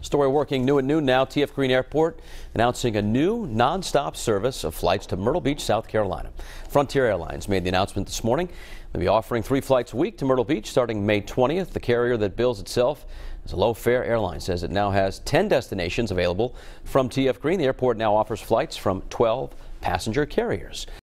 Story working new at noon now. TF Green Airport announcing a new nonstop service of flights to Myrtle Beach, South Carolina. Frontier Airlines made the announcement this morning. They'll be offering 3 flights a week to Myrtle Beach starting May 20th. The carrier that bills itself as a low-fare airline says it now has 10 destinations available from TF Green. The airport now offers flights from 12 passenger carriers.